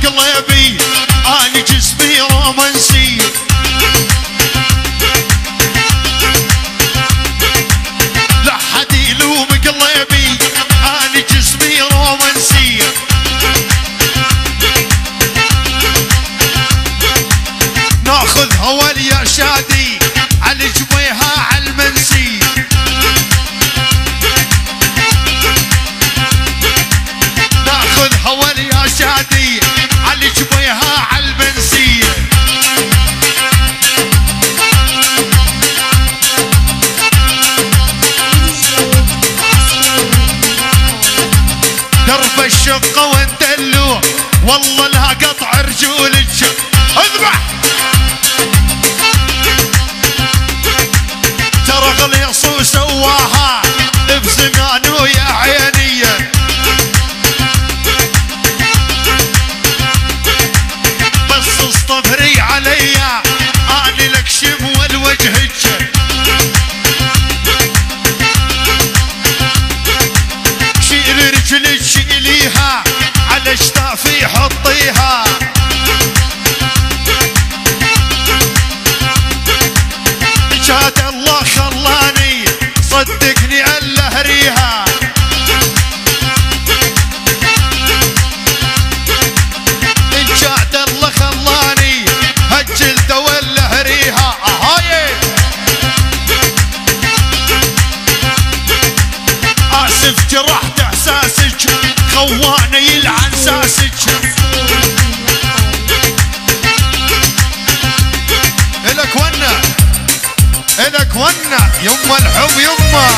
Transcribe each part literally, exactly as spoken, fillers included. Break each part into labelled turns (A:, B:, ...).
A: قلبي انا جسمي رومانسي. لا حد يلوم قلبي انا جسمي رومانسي. ناخذ هوا يا شادي على جبيها عالمنسي. ناخذ هوا يا شادي على جبيها عالمنسي. درب الشقة وندلو والله لا قطع رجولك. اذبح ترى غليص وسواها بزمانه يا عيني. بس اصطبري عليا اني لك شم والوجهك. شيل رجلك شيليها على شتافي حطيها. جاد الله خلاني صدقني اللهريها. جاد الله خلاني هالجلده واللهريها. اهاي اسف جرحت احساسك خواني يلعن ساسك. الك ونا الك ونا يما الحب يما.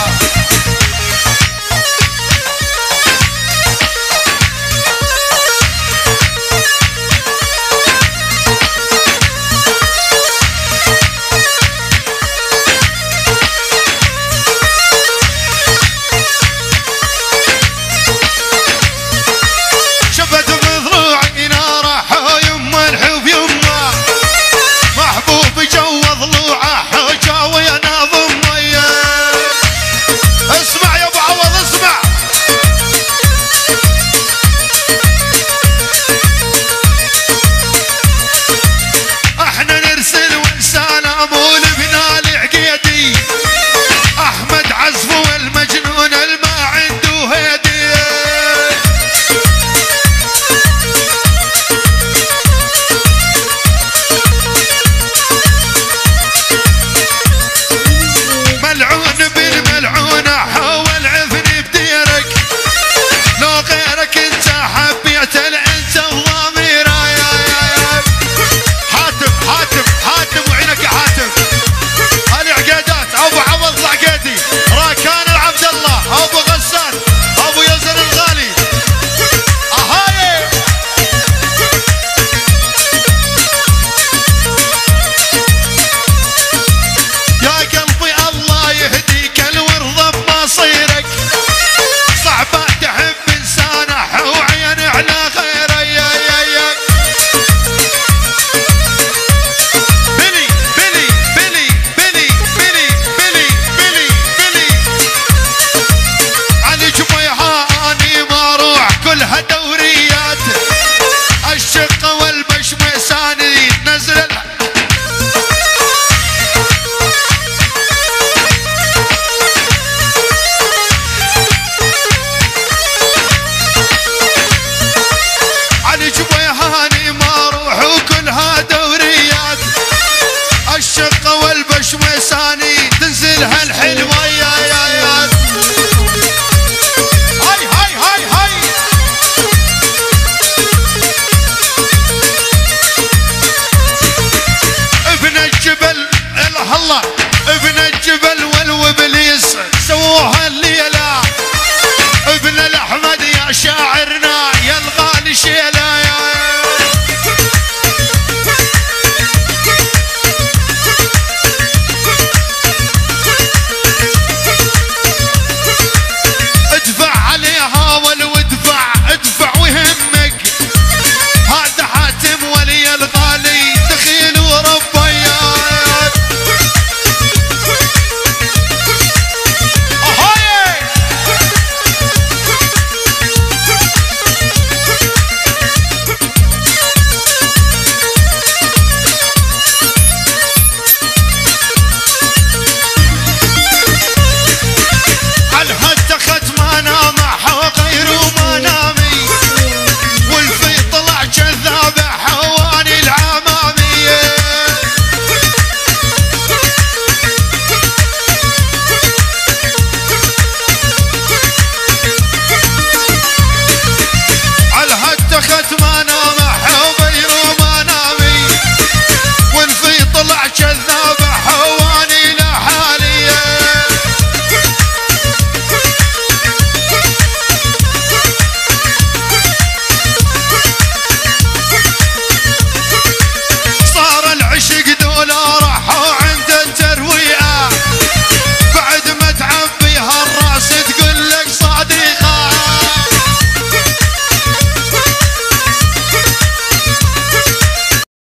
A: اختخت ما نامت